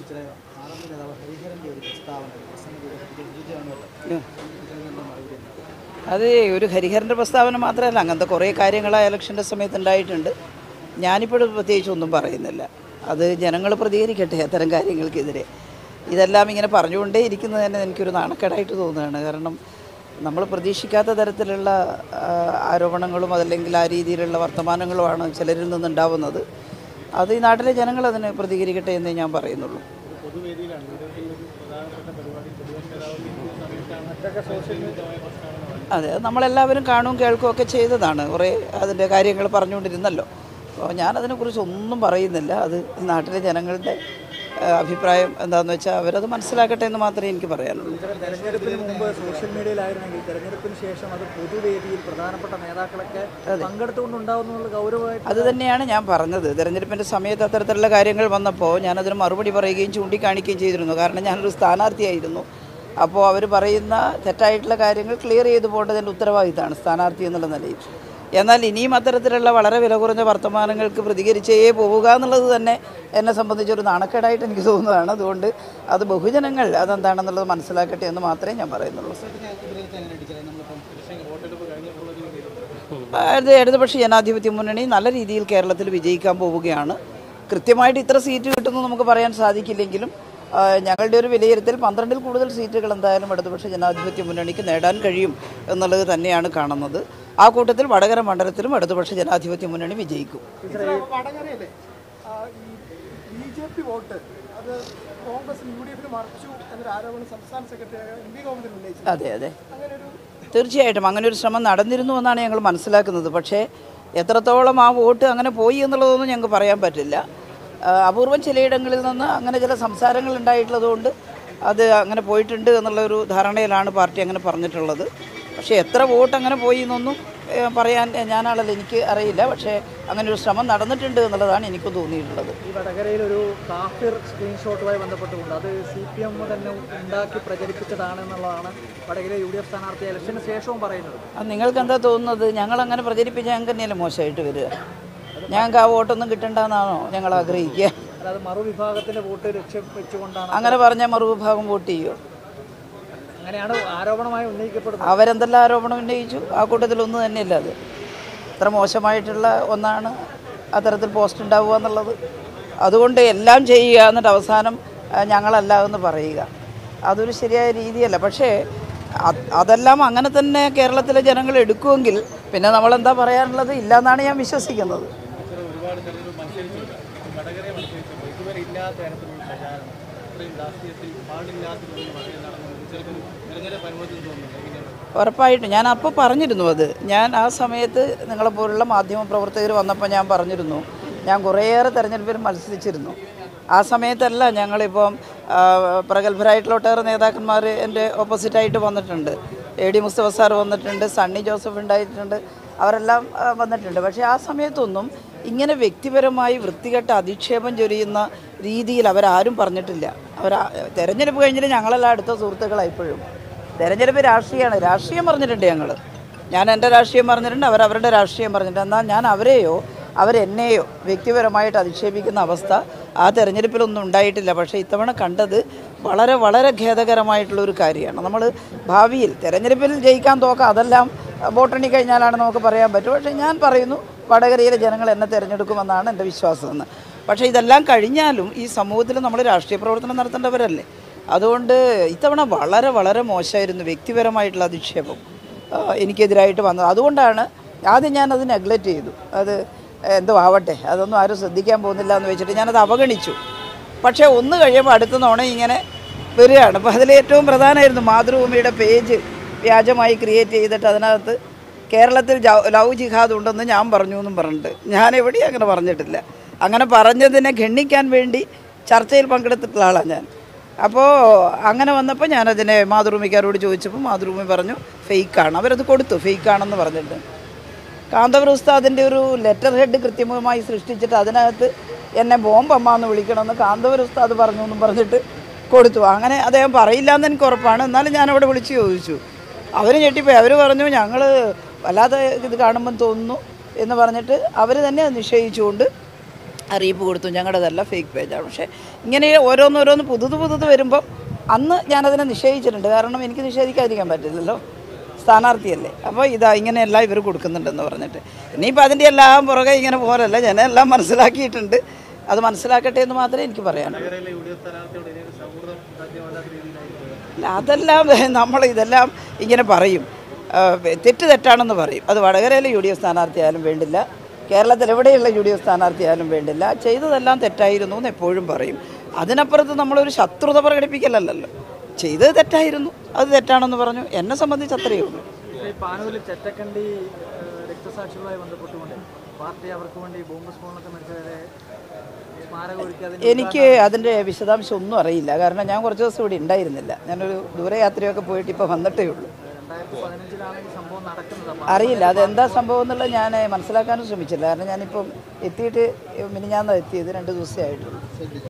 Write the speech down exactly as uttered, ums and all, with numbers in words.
അത് ഒരു ഹരിഹരൻ്റെ പ്രസ്താവന മാത്രമല്ല, അങ്ങനത്തെ കുറേ കാര്യങ്ങൾ ആ ഇലക്ഷൻ്റെ സമയത്ത് ഉണ്ടായിട്ടുണ്ട്. ഞാനിപ്പോഴും പ്രത്യേകിച്ചൊന്നും പറയുന്നില്ല. അത് ജനങ്ങൾ പ്രതികരിക്കട്ടെ അത്തരം കാര്യങ്ങൾക്കെതിരെ. ഇതെല്ലാം ഇങ്ങനെ പറഞ്ഞുകൊണ്ടേ ഇരിക്കുന്നത് തന്നെ എനിക്കൊരു നാണക്കേടായിട്ട് തോന്നുകയാണ്. കാരണം നമ്മൾ പ്രതീക്ഷിക്കാത്ത തരത്തിലുള്ള ആരോപണങ്ങളും അതല്ലെങ്കിൽ ആ രീതിയിലുള്ള വർത്തമാനങ്ങളുമാണ് ചിലരിൽ നിന്നുണ്ടാവുന്നത്. അത് ഈ നാട്ടിലെ ജനങ്ങൾ അതിന് പ്രതികരിക്കട്ടെ എന്നേ ഞാൻ പറയുന്നുള്ളൂ. അതെ, നമ്മളെല്ലാവരും കാണുകയും കേൾക്കുകയൊക്കെ ചെയ്തതാണ്. കുറേ അതിൻ്റെ കാര്യങ്ങൾ പറഞ്ഞുകൊണ്ടിരുന്നല്ലോ. അപ്പോൾ ഞാനതിനെക്കുറിച്ച് ഒന്നും പറയുന്നില്ല. അത് നാട്ടിലെ ജനങ്ങളുടെ അഭിപ്രായം എന്താണെന്ന് വെച്ചാൽ അവരത് മനസ്സിലാക്കട്ടെ എന്ന് മാത്രമേ എനിക്ക് പറയാനുള്ളൂ. തെരഞ്ഞെടുപ്പിന് മുമ്പ് സോഷ്യൽ മീഡിയയിലായിരുന്നെങ്കിൽ തെരഞ്ഞെടുപ്പിന് ശേഷം അത് പൊതുവേദിയിൽ പ്രധാനപ്പെട്ട നേതാക്കളൊക്കെ പങ്കെടുത്തുകൊണ്ടുണ്ടാവുന്നുള്ള ഗൗരവമായിട്ട് അത് തന്നെയാണ് ഞാൻ പറഞ്ഞത്. തെരഞ്ഞെടുപ്പിൻ്റെ സമയത്ത് അത്തരത്തിലുള്ള കാര്യങ്ങൾ വന്നപ്പോൾ ഞാനതിന് മറുപടി പറയുകയും ചൂണ്ടിക്കാണിക്കുകയും ചെയ്തിരുന്നു. കാരണം ഞാനൊരു സ്ഥാനാർത്ഥിയായിരുന്നു. അപ്പോൾ അവർ പറയുന്ന തെറ്റായിട്ടുള്ള കാര്യങ്ങൾ ക്ലിയർ ചെയ്തു പോകേണ്ടതിൻ്റെ ഉത്തരവാദിത്തമാണ് സ്ഥാനാർത്ഥി എന്നുള്ള നിലയിൽ. എന്നാൽ ഇനിയും അത്തരത്തിലുള്ള വളരെ വില കുറഞ്ഞ വർത്തമാനങ്ങൾക്ക് പ്രതികരിച്ചേ പോവുക എന്നുള്ളത് തന്നെ എന്നെ സംബന്ധിച്ചൊരു നാണക്കേടായിട്ട് എനിക്ക് തോന്നുന്നതാണ്. അതുകൊണ്ട് അത് ബഹുജനങ്ങൾ അതെന്താണെന്നുള്ളത് മനസ്സിലാക്കട്ടെ എന്ന് മാത്രമേ ഞാൻ പറയുന്നുള്ളൂ. അത് ഇടതുപക്ഷ ജനാധിപത്യ മുന്നണി നല്ല രീതിയിൽ കേരളത്തിൽ വിജയിക്കാൻ പോവുകയാണ്. കൃത്യമായിട്ട് ഇത്ര സീറ്റ് കിട്ടുമെന്ന് നമുക്ക് പറയാൻ സാധിക്കില്ലെങ്കിലും ഞങ്ങളുടെ ഒരു വിലയിരുത്തൽ പന്ത്രണ്ടിൽ കൂടുതൽ സീറ്റുകൾ എന്തായാലും ഇടതുപക്ഷ ജനാധിപത്യ മുന്നണിക്ക് നേടാൻ കഴിയും എന്നുള്ളത് തന്നെയാണ് കാണുന്നത്. ആ കൂട്ടത്തിൽ വടകര മണ്ഡലത്തിലും ഇടതുപക്ഷ ജനാധിപത്യ മുന്നണി വിജയിക്കും. അതെ അതെ തീർച്ചയായിട്ടും അങ്ങനെ ഒരു ശ്രമം നടന്നിരുന്നു എന്നാണ് ഞങ്ങൾ മനസ്സിലാക്കുന്നത്. പക്ഷേ എത്രത്തോളം ആ വോട്ട് അങ്ങനെ പോയി എന്നുള്ളതൊന്നും ഞങ്ങൾക്ക് പറയാൻ പറ്റില്ല. അപൂർവം ചിലയിടങ്ങളിൽ നിന്ന് അങ്ങനെ ചില സംസാരങ്ങൾ ഉണ്ടായിട്ടുള്ളതുകൊണ്ട് അത് അങ്ങനെ പോയിട്ടുണ്ട് എന്നുള്ളൊരു ധാരണയിലാണ് പാർട്ടി അങ്ങനെ പറഞ്ഞിട്ടുള്ളത്. പക്ഷേ എത്ര വോട്ട് അങ്ങനെ പോയി എന്നൊന്നും പറയാൻ ഞാനാളല്ല, എനിക്ക് അറിയില്ല. പക്ഷേ അങ്ങനെ ഒരു ശ്രമം നടന്നിട്ടുണ്ട് എന്നുള്ളതാണ് എനിക്ക് തോന്നിയിട്ടുള്ളത്. ഈ വടകരയിൽ ഒരു കാഫിർ സ്ക്രീൻഷോട്ടുമായി ബന്ധപ്പെട്ടുകൊണ്ട് അത് സി പി എം തന്നെ ഉണ്ടാക്കി പ്രചരിപ്പിച്ചതാണെന്നുള്ളതാണ് വടകര യു ഡി എഫ് സ്ഥാനാർത്ഥി ഇലക്ഷന് ശേഷവും പറയുന്നത്. അത് നിങ്ങൾക്ക് എന്താ തോന്നുന്നത്? ഞങ്ങളങ്ങനെ പ്രചരിപ്പിച്ച ഞങ്ങൾക്ക് തന്നെയല്ലേ മോശമായിട്ട് വരിക? ഞങ്ങൾക്ക് ആ വോട്ടൊന്നും കിട്ടണ്ടെന്നാണോ ഞങ്ങൾ ആഗ്രഹിക്കുക? അതായത് മറുവിഭാഗത്തിൻ്റെ വോട്ട് ലക്ഷ്യം വെച്ചുകൊണ്ടാണ് അങ്ങനെ പറഞ്ഞാൽ മറുവിഭാഗം വോട്ട് ചെയ്യുമോ? അങ്ങനെയാണ് ആരോപണമായി ഉന്നയിക്കപ്പെടുന്നത്. അവരെന്തെല്ലാം ആരോപണം ഉന്നയിച്ചു, ആ കൂട്ടത്തിലൊന്നും തന്നെയല്ല അത്. അത്ര മോശമായിട്ടുള്ള ഒന്നാണ് അത്തരത്തിൽ പോസ്റ്റ് ഉണ്ടാവുക എന്നുള്ളത്. അതുകൊണ്ട് എല്ലാം ചെയ്യുക എന്നിട്ട് അവസാനം ഞങ്ങളല്ല എന്ന് പറയുക, അതൊരു ശരിയായ രീതിയല്ല. പക്ഷേ അതെല്ലാം അങ്ങനെ തന്നെ കേരളത്തിലെ ജനങ്ങൾ എടുക്കുമെങ്കിൽ പിന്നെ നമ്മളെന്താ പറയാനുള്ളത്? ഇല്ല എന്നാണ് ഞാൻ വിശ്വസിക്കുന്നത്. ഉറപ്പായിട്ടും ഞാൻ അപ്പോൾ പറഞ്ഞിരുന്നു. അത് ഞാൻ ആ സമയത്ത് നിങ്ങളെപ്പോലുള്ള മാധ്യമപ്രവർത്തകർ വന്നപ്പോൾ ഞാൻ പറഞ്ഞിരുന്നു, ഞാൻ കുറേയേറെ തെരഞ്ഞെടുപ്പിൽ മത്സരിച്ചിരുന്നു. ആ സമയത്തല്ല ഞങ്ങളിപ്പം പ്രഗത്ഭരായിട്ടുള്ള ഒട്ടേറെ നേതാക്കന്മാർ എൻ്റെ ഓപ്പോസിറ്റായിട്ട് വന്നിട്ടുണ്ട്. എ ഡി മുസ്തഫ സാർ വന്നിട്ടുണ്ട്, സണ്ണി ജോസഫ് ഉണ്ടായിട്ടുണ്ട്, അവരെല്ലാം വന്നിട്ടുണ്ട്. പക്ഷേ ആ സമയത്തൊന്നും ഇങ്ങനെ വ്യക്തിപരമായി വൃത്തികെട്ട അധിക്ഷേപം ചൊരിയുന്ന രീതിയിൽ അവരാരും പറഞ്ഞിട്ടില്ല. അവർ തെരഞ്ഞെടുപ്പ് കഴിഞ്ഞിട്ട് ഞങ്ങളെല്ലാം അടുത്ത സുഹൃത്തുക്കളായിപ്പോഴും. തെരഞ്ഞെടുപ്പ് രാഷ്ട്രീയമാണ്, രാഷ്ട്രീയം പറഞ്ഞിട്ടുണ്ട് ഞങ്ങൾ. ഞാൻ എൻ്റെ രാഷ്ട്രീയം പറഞ്ഞിട്ടുണ്ട്, അവർ അവരുടെ രാഷ്ട്രീയം പറഞ്ഞിട്ടുണ്ട്. എന്നാൽ ഞാൻ അവരെയോ അവരെന്നെയോ വ്യക്തിപരമായിട്ട് അധിക്ഷേപിക്കുന്ന അവസ്ഥ ആ തെരഞ്ഞെടുപ്പിലൊന്നും ഉണ്ടായിട്ടില്ല. പക്ഷേ ഇത്തവണ കണ്ടത് വളരെ വളരെ ഖേദകരമായിട്ടുള്ളൊരു കാര്യമാണ്. നമ്മൾ ഭാവിയിൽ തെരഞ്ഞെടുപ്പിൽ ജയിക്കാൻ തോക്കാം, അതെല്ലാം വോട്ടെണ്ണി കഴിഞ്ഞാലാണ് നമുക്ക് പറയാൻ പറ്റും. പക്ഷേ ഞാൻ പറയുന്നു, വടകരയിലെ ജനങ്ങൾ എന്നെ തിരഞ്ഞെടുക്കുമെന്നാണ് എൻ്റെ വിശ്വാസം എന്ന്. പക്ഷേ ഇതെല്ലാം കഴിഞ്ഞാലും ഈ സമൂഹത്തിൽ നമ്മൾ രാഷ്ട്രീയ പ്രവർത്തനം നടത്തേണ്ടവരല്ലേ. അതുകൊണ്ട് ഇത്തവണ വളരെ വളരെ മോശമായിരുന്നു വ്യക്തിപരമായിട്ടുള്ള അധിക്ഷേപം എനിക്കെതിരായിട്ട് വന്നത്. അതുകൊണ്ടാണ് ആദ്യം ഞാനത് നെഗ്ലക്റ്റ് ചെയ്തു. അത് എന്തോ ആവട്ടെ, അതൊന്നും ആരും ശ്രദ്ധിക്കാൻ പോകുന്നില്ല എന്ന് വെച്ചിട്ട് ഞാനത് അവഗണിച്ചു. പക്ഷേ ഒന്ന് കഴിയുമ്പോൾ അടുത്ത തവണ ഇങ്ങനെ വരികയാണ്. അപ്പോൾ അതിലേറ്റവും പ്രധാനമായിരുന്നു മാതൃഭൂമിയുടെ പേജ് വ്യാജമായി ക്രിയേറ്റ് ചെയ്തിട്ട് അതിനകത്ത് കേരളത്തിൽ ലവ് ജിഹാദ് ഉണ്ടെന്ന് ഞാൻ പറഞ്ഞു എന്നും പറഞ്ഞിട്ട്. ഞാൻ എവിടെയും അങ്ങനെ പറഞ്ഞിട്ടില്ല. അങ്ങനെ പറഞ്ഞതിനെ ഖണ്ഡിക്കാൻ വേണ്ടി ചർച്ചയിൽ പങ്കെടുത്തിട്ടുള്ള ആളാണ് ഞാൻ. അപ്പോൾ അങ്ങനെ വന്നപ്പോൾ ഞാനതിനെ മാതൃഭൂമിക്കാരോട് ചോദിച്ചപ്പോൾ മാതൃഭൂമി പറഞ്ഞു ഫേക്കാണ്. അവരത് കൊടുത്തു, ഫേക്കാണെന്ന് പറഞ്ഞിട്ട്. കാന്തപുര ഉസ്താദിൻ്റെ ഒരു ലെറ്റർ ഹെഡ് കൃത്യമായി സൃഷ്ടിച്ചിട്ട് അതിനകത്ത് എന്നെ ബോംബമ്മ എന്ന് വിളിക്കണമെന്ന് കാന്തപുര ഉസ്താദ് പറഞ്ഞു എന്നും പറഞ്ഞിട്ട് കൊടുത്തു. അങ്ങനെ അദ്ദേഹം പറയില്ല എന്ന് എനിക്ക് ഉറപ്പാണ്. എന്നാലും ഞാനവിടെ വിളിച്ച് ചോദിച്ചു. അവർ ഞെട്ടിപ്പോയി. അവർ പറഞ്ഞു ഞങ്ങൾ വല്ലാതെ ഇത് കാണുമ്പം തോന്നുന്നു എന്ന് പറഞ്ഞിട്ട് അവർ തന്നെ നിശ്ചയിച്ചുകൊണ്ട് അറിയിപ്പ് കൊടുത്തു ഞങ്ങളുടേതല്ല ഫേക്ക് പേജാണ്. പക്ഷേ ഇങ്ങനെ ഓരോന്നോരോന്ന് പുതുത് പുതുത് വരുമ്പം അന്ന് ഞാനതിനെ നിഷേധിച്ചിട്ടുണ്ട്. കാരണം എനിക്ക് നിഷേധിക്കാതിരിക്കാൻ പറ്റില്ലല്ലോ, സ്ഥാനാർത്ഥിയല്ലേ. അപ്പോൾ ഇതാ ഇങ്ങനെയെല്ലാം ഇവർ കൊടുക്കുന്നുണ്ടെന്ന് പറഞ്ഞിട്ട് ഇനിയിപ്പോൾ അതിൻ്റെ എല്ലാം പുറകെ ഇങ്ങനെ പോരല്ല, ജനമെല്ലാം മനസ്സിലാക്കിയിട്ടുണ്ട്. അത് മനസ്സിലാക്കട്ടെ എന്ന് മാത്രമേ എനിക്ക് പറയാനുള്ളൂ. അല്ല, അതെല്ലാം നമ്മൾ ഇതെല്ലാം ഇങ്ങനെ പറയും, തെറ്റ് തെറ്റാണെന്ന് പറയും. അത് വടകരയിലെ യു ഡി എഫ് സ്ഥാനാർത്ഥിയായാലും വേണ്ടില്ല, കേരളത്തിൽ എവിടെയുള്ള യു ഡി എഫ് സ്ഥാനാർത്ഥിയായാലും വേണ്ടില്ല, ചെയ്തതെല്ലാം തെറ്റായിരുന്നു എന്ന് എപ്പോഴും പറയും. അതിനപ്പുറത്ത് നമ്മളൊരു ശത്രുത പ്രകടിപ്പിക്കലല്ലോ. ചെയ്തത് തെറ്റായിരുന്നു, അത് തെറ്റാണെന്ന് പറഞ്ഞു. എന്നെ സംബന്ധിച്ച് അത്രയേ ഉള്ളൂ. പാനൂരിൽ ചെറ്റക്കണ്ടി രക്തസാക്ഷികളുമായി ബന്ധപ്പെട്ടുകൊണ്ട് പാർട്ടി അവർക്ക് വേണ്ടി ബോംബ് സ്ഫോടനത്തെ മരിച്ചവരെ സ്മാരകം ഒരുക്കി. എനിക്ക് അതിൻ്റെ വിശദാംശം ഒന്നും അറിയില്ല. കാരണം ഞാൻ കുറച്ച് ദിവസം ഇവിടെ ഉണ്ടായിരുന്നില്ല. ഞാനൊരു ദൂരയാത്രയൊക്കെ പോയിട്ട് ഇപ്പോൾ വന്നിട്ടേ ഉള്ളൂ. അറിയില്ല അതെന്താ സംഭവം എന്നുള്ളത് ഞാൻ മനസ്സിലാക്കാനും ശ്രമിച്ചില്ല. കാരണം ഞാനിപ്പം എത്തിയിട്ട് മിനിഞ്ഞാന്ന് എത്തിയത് രണ്ട് ദിവസമേ ആയിട്ടുള്ളൂ.